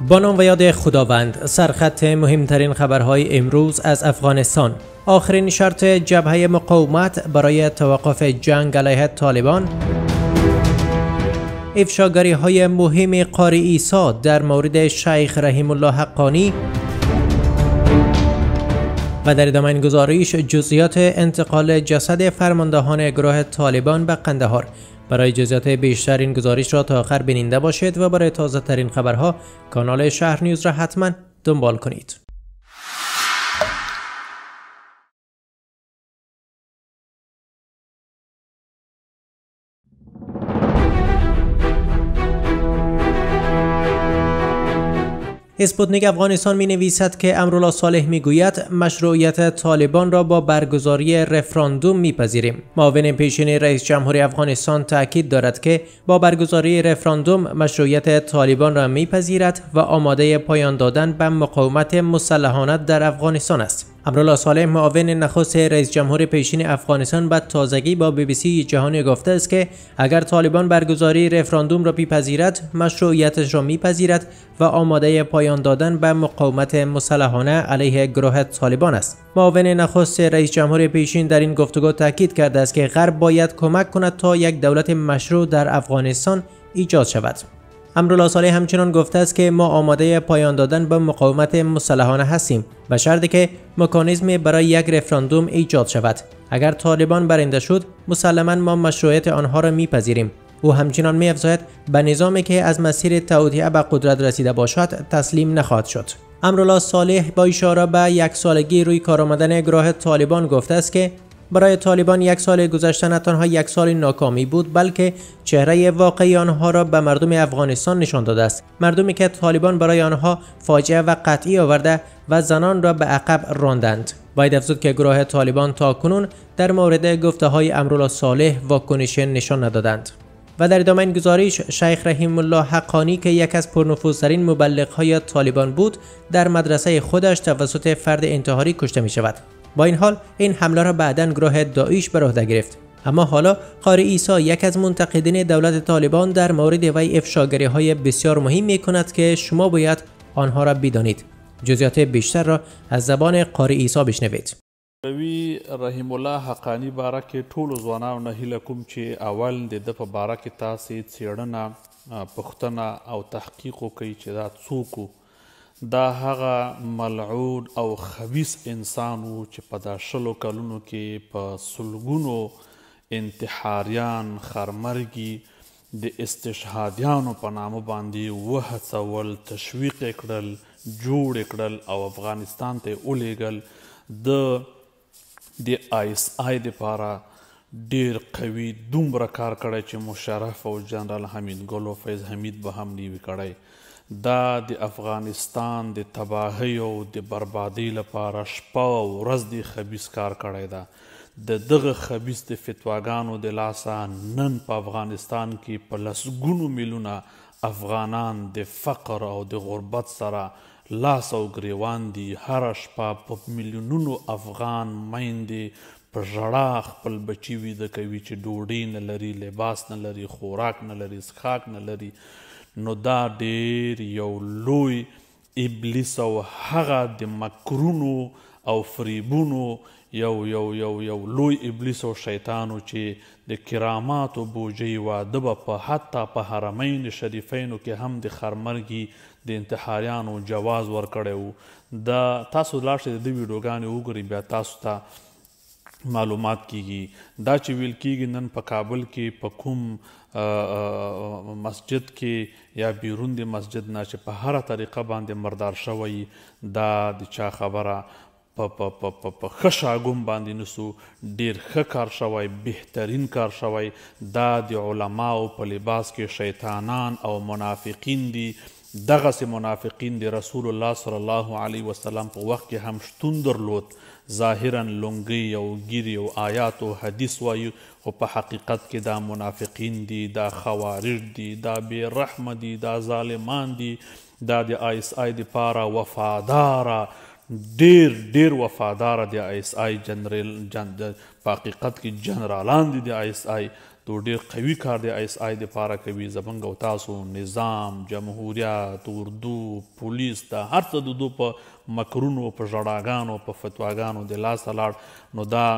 با نام و یاد خداوند. سرخط مهمترین خبرهای امروز از افغانستان. آخرین شرط جبهه مقاومت برای توقف جنگ علیه طالبان. افشاگری های مهم قاری عیسی در مورد شیخ رحیم الله حقانی و در ادامه این گزارش جزئیات انتقال جسد فرماندهان گروه طالبان به قندهار. برای جزئیات بیشتر این گزارش را تا آخر بیننده باشید و برای تازه ترین خبرها کانال شهر نیوز را حتما دنبال کنید. اسپوتنیک افغانستان می نویسد که امرالله صالح می گوید مشروعیت طالبان را با برگزاری رفراندوم می پذیریم. معاون پیشین رئیس جمهوری افغانستان تاکید دارد که با برگزاری رفراندوم مشروعیت طالبان را می پذیرد و آماده پایان دادن به مقاومت مسلحانه در افغانستان است. امرالله صالح معاون نخست رئیس جمهور پیشین افغانستان به تازگی با BBC جهانی گفته است که اگر طالبان برگزاری رفراندوم را بپذیرد مشروعیتش را میپذیرد و آماده پایان دادن به مقاومت مسلحانه علیه گروه طالبان است. معاون نخست رئیس جمهور پیشین در این گفتگو تاکید کرده است که غرب باید کمک کند تا یک دولت مشروع در افغانستان ایجاد شود. امرالله صالح همچنان گفته است که ما آماده پایان دادن به مقاومت مسلحانه هستیم به شرطی که مکانیزمی برای یک رفراندوم ایجاد شود. اگر طالبان برنده شد مسلما ما مشروعیت آنها را میپذیریم. او همچنان می‌افزاید به نظامی که از مسیر توطئه به قدرت رسیده باشد تسلیم نخواهد شد. امرالله صالح با اشاره به یک سالگی روی کار آمدن گروه طالبان گفته است که برای طالبان یک سال گذشته نه تنها یک سال ناکامی بود بلکه چهره واقعی آنها را به مردم افغانستان نشان داده است. مردمی که طالبان برای آنها فاجعه و قطعی آورده و زنان را به عقب راندند. باید افزود که گروه طالبان تاکنون در مورد گفته‌های امرالله صالح واکنش نشان ندادند. و در ادامه این گزارش شیخ رحیم الله حقانی که یک از پرنفوذترین مبلغ‌های طالبان بود در مدرسه خودش توسط فرد انتحاری کشته می شود. با این حال این حمله را بعداً گروه داعش بر عهده گرفت. اما حالا قاری عیسی یک از منتقدین دولت طالبان در مورد وی افشاگری‌های بسیار مهم می‌کند که شما باید آنها را بدانید. جزئیات بیشتر را از زبان قاری عیسی بشنوید. روی رحیم الله حقانی باره کې ټولو ځوانانو نه هیله کوم چې اول د ده په باره کې تاسې څېړنه پوښتنه او تحقیق وکړئ چې دا څوک و. دا هغه ملعون او خبیث انسان و چې په دا شلو کلونو کې په سلګونو انتحاریان خرمرګي د استشهادیانو په نامه باندې وهڅول، تشویق یې کړل، جوړ یې کړل او افغانستان ته یې ولیږل. د ISI دپاره ډیر قوي دومره کار کړی چې مشرف او جنرال حمید ګل او فیض حمید به هم نیوي کړی. دا د افغانستان د تباهی او د بربادۍ لپاره شپه او ورځ د خبیث کار کړی ده. د دغه خبیث د فتواګانو د لاسه نن په افغانستان کې په لسګونو میلیونه افغانان د فقر او د غربت سره لاس او ګریوان دي. هره شپه په میلیونونو افغان میندې په ژړا خپل بچي ویده کوي چې ډوډۍ نه لري، لباس نه لري، خوراک نه لري، څښاک نه لري. نو دا ډیر یو لوی ابلیس او هغه د مکرونو او فریبونو یو لوی ابلیس او شیطانو چې د کراماتو بوجۍ واده به په حتی په حرمین شریفینو کې هم د خرمرګي د انتحاریانو جواز ورکړی و. دا تاسو لاړ شئ د دې ویډیوګانې وګورئ بیا تاسو ته معلومات کیږي. دا چې ویل کیږي نن په کابل کې په کوم مسجد کې یا بیرون د مسجد نه چې په هره طریقه باندې مردار شوی، دا د چا خبره په ښه شاګون باندې نسو. ډیر ښه کار شوی، بهترین کار شوی. دا د علماو په لباس کې شیطانان او منافقین دي. دغسې منافقین د رسول الله صلی الله علیه وسلم په وخت کې هم شتون درلود. ظاهرا لنګۍ او ګیرې او آیات او حدیث وایي خو په حقیقت کې دا منافقین دي، دا خوارج دي، دا بې رحمه دي، دا ظالمان دي. دا د ISI دپاره وفاداره ډیر وفاداره د ISI جنرال په حقیقت کې جنرالان دي د ISI. دو ډیر قوي کار د آی اس آی دپاره کوي. زمونږ او تاسو نظام، جمهوریت، اردو، پولیس دا هر څه د دو په مکرونو، په ژړاګانو، په فتواګانو د لاسه لاړ. نو دا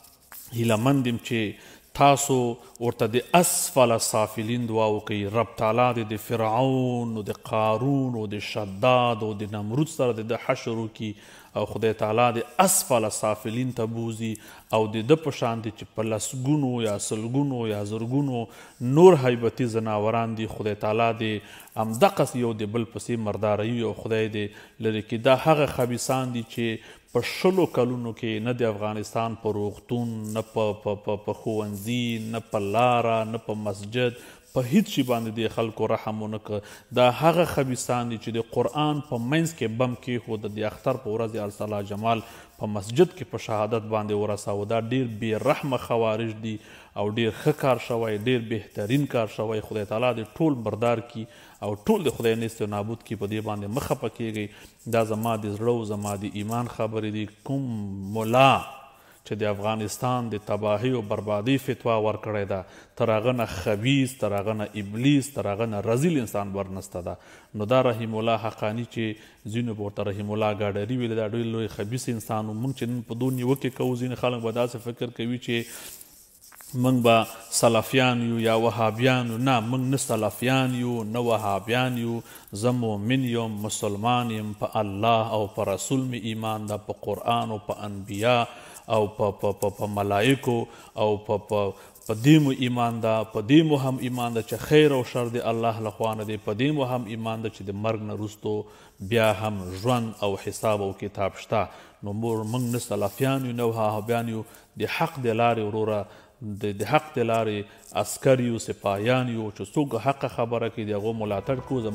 هیله یم چې تاسو ورته د اسفل سافلین دعا وکئ. رب تعالی د فرعون او د قارون او د شداد او د نمرود سره د حشر وکړي او خدای تعالی د اسفل سافلین ته بوزي او د ده په شان دي چې په لسګونو یا سلګونو یا زرګونو نور حیبتي ځناوران دي. خدای تعالی د همدقسې یو د بل پسې مرداروي او خدای دې لرې کړي. دا هغه خبیثان دي چې په 20 کلونو کې نه د افغانستان په روغتون، نه په ښوونځي، نه په لاره، نه په مسجد، په هیڅ شي باندې د خلکو رحم ونه کړ. دا هغه خبیثان دي چې د قرآن په منځ کې بم کېښود، د اختر په ورځ ارسلا جمال په مسجد کې په شهادت باندې ورساوه. دا ډیر بې رحمه خوارج دي او ډیر ښه کار شوی، ډیر بهترین کار شوی. خدای تعالی دې ټول بردار کی او ټول د خدای نیست و نابود کی. په دې باندې مه خفه کیږئ. دا زما د زړه او زما د ایمان خبرې دي. کوم ملا چې د افغانستان د تباهي او بربادي فتوا ورکړې ده، تر هغه نه خبیث، تر هغه نه ابلیس، تر هغه نه رذیل انسان ورنسته ده. نو دا رحیم الله حقانی چې ځینو به ورته رحیم الله ګاډري ویل، دا ډېر لوی خبیث انسان و. موږ چې نن په دو نیوکې کوو، ځینې خلک به داسې فکر کوي چې موږ به سلفیان یو یا وهابیان یو. نه، موږ نه سلفیان یو نه وهابیان یو. زه مؤمن یم، مسلمان یم، په الله او په رسول مې ایمان ده، په قرآن او په انبیا او په ملائکو او په دې مو ایمان ده. په دې مو هم ایمان ده چې خیر او شر د الله لخوا نه دی. په دې مو هم ایمان ده چې د مرګ نه وروستو بیا هم ژوند او حساب او کتاب شته. نو موږ نه سلفیان یو نه وهابیان یو. د حق د لارې وروره، د حق د لارې عسکر یو، سپاهیان یو چې څوک حق خبره کوي د هغو ملاتړ کوو.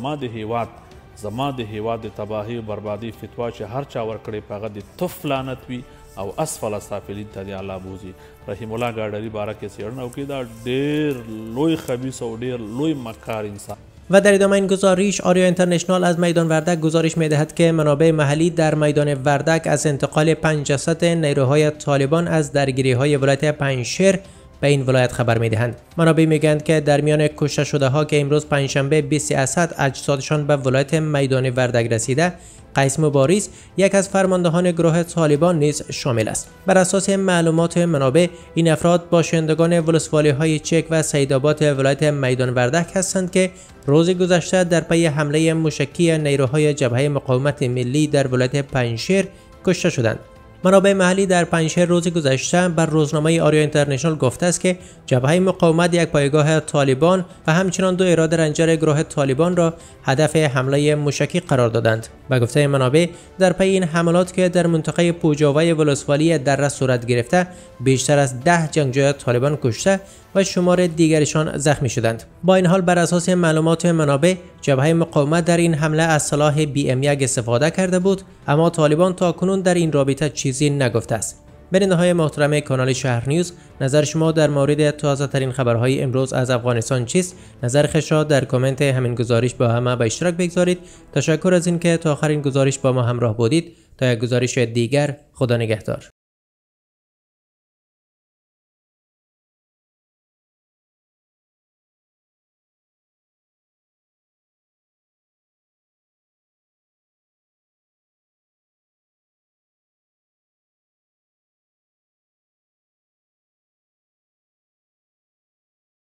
زما د هیواد د تباهي او بربادي فتوا چې هر چا ورکړې په هغه د تف لعنت وي او اسفل سافلین ته د الله بوزي. رحیم الله ګاډري باره کې څېړنه وکړي. دا ډېر لوی خبیث او ډېر لوی مکار انسان. و در ادامه این گزارش آریا اینترنشنال از میدان وردک گزارش می‌دهد که منابع محلی در میدان وردک از انتقال 5 جسد نیروهای طالبان از درگیری‌های ولایت پنجشیر به این ولایت خبر می‌دهند. منابع میگویند که در میان کشته شده ها که امروز پنجشنبه 20 اسد اجسادشان به ولایت میدان وردک رسیده، قیس مبارز یک از فرماندهان گروه طالبان نیز شامل است. بر اساس معلومات منابع، این افراد باشندگان ولسوالی‌های چک و سیدآباد ولایت میدان وردک هستند که روز گذشته در پی حمله موشکی نیروهای جبهه مقاومت ملی در ولایت پنجشیر کشته شدند. منابع محلی در پنجشیر روز گذشته بر روزنامه آریا اینترنشنال گفته است که جبهه مقاومت یک پایگاه طالبان و همچنان 2 اراده رنجر گروه طالبان را هدف حمله موشکی قرار دادند. به گفته منابع، در پی این حملات که در منطقه پوجاوی ولسوالی دره صورت گرفته، بیشتر از 10 جنگجوی طالبان کشته و شمار دیگرشان زخمی شدند. با این حال بر اساس معلومات منابع، جبهه مقاومت در این حمله از سلاح BM1 استفاده کرده بود، اما طالبان تاکنون در این رابطه چیزی نگفته است. بیننده‌های محترم کانال شهر نیوز، نظر شما در مورد تازه ترین خبرهای امروز از افغانستان چیست؟ نظر خویش را در کامنت همین گزارش با همه به اشتراک بگذارید. تشکر از اینکه تا آخرین گزارش با ما همراه بودید. تا یک گزارش دیگر، خدا نگهدار.